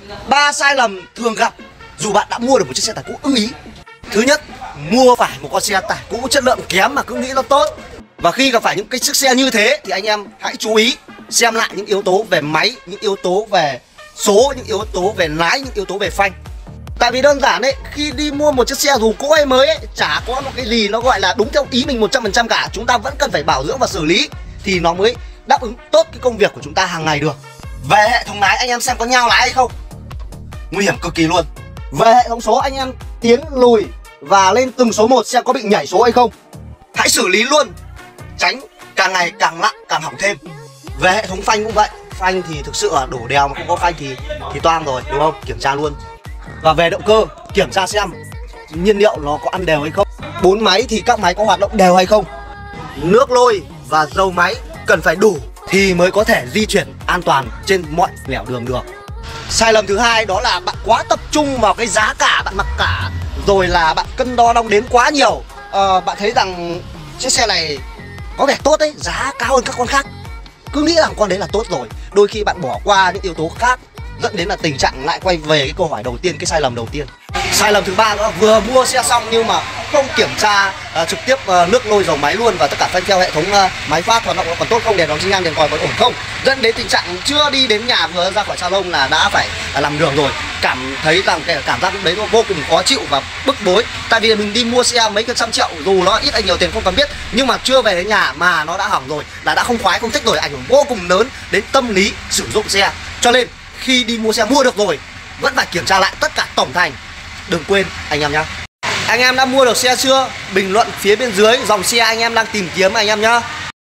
Ba sai lầm thường gặp dù bạn đã mua được một chiếc xe tải cũ ưng ý. Thứ nhất, mua phải một con xe tải cũ chất lượng kém mà cứ nghĩ nó tốt. Và khi gặp phải những cái chiếc xe như thế thì anh em hãy chú ý xem lại những yếu tố về máy, những yếu tố về số, những yếu tố về lái, những yếu tố về phanh. Tại vì đơn giản đấy, khi đi mua một chiếc xe dù cũ hay mới ấy, chả có một cái gì nó gọi là đúng theo ý mình 100% cả. Chúng ta vẫn cần phải bảo dưỡng và xử lý thì nó mới đáp ứng tốt cái công việc của chúng ta hàng ngày được. Về hệ thống lái, anh em xem có nhao lái hay không? Nguy hiểm cực kỳ luôn. Về hệ thống số, anh em tiến lùi và lên từng số một xem có bị nhảy số hay không. Hãy xử lý luôn, tránh càng ngày càng nặng càng hỏng thêm. Về hệ thống phanh cũng vậy. Phanh thì thực sự là đổ đèo mà không có phanh thì toang rồi, đúng không? Kiểm tra luôn. Và về động cơ, kiểm tra xem nhiên liệu nó có ăn đều hay không. 4 máy thì các máy có hoạt động đều hay không. Nước lôi và dầu máy cần phải đủ thì mới có thể di chuyển an toàn trên mọi nẻo đường được. Sai lầm thứ hai đó là bạn quá tập trung vào cái giá cả, bạn mặc cả rồi là bạn cân đo đong đếm quá nhiều. Bạn thấy rằng chiếc xe này có vẻ tốt đấy, giá cao hơn các con khác, cứ nghĩ rằng con đấy là tốt rồi. Đôi khi bạn bỏ qua những yếu tố khác dẫn đến là tình trạng lại quay về cái câu hỏi đầu tiên, cái sai lầm đầu tiên. Sai lầm thứ ba đó là vừa mua xe xong nhưng mà không kiểm tra trực tiếp nước lôi dầu máy luôn và tất cả phanh theo hệ thống máy phát hoạt động còn tốt không, đèn đón xi nhan đèn còi còn ổn không, dẫn đến tình trạng chưa đi đến nhà vừa ra khỏi salon là đã phải làm đường rồi. Cảm thấy rằng cái cảm giác lúc đấy nó vô cùng khó chịu và bức bối. Tại vì mình đi mua xe mấy cái trăm triệu, dù nó ít hay nhiều tiền không cần biết, nhưng mà chưa về đến nhà mà nó đã hỏng rồi là đã không khoái không thích rồi, ảnh hưởng vô cùng lớn đến tâm lý sử dụng xe. Cho nên khi đi mua xe mua được rồi vẫn phải kiểm tra lại tất cả tổng thành. Đừng quên anh em nhá. Anh em đã mua được xe chưa? Bình luận phía bên dưới dòng xe anh em đang tìm kiếm anh em nhá.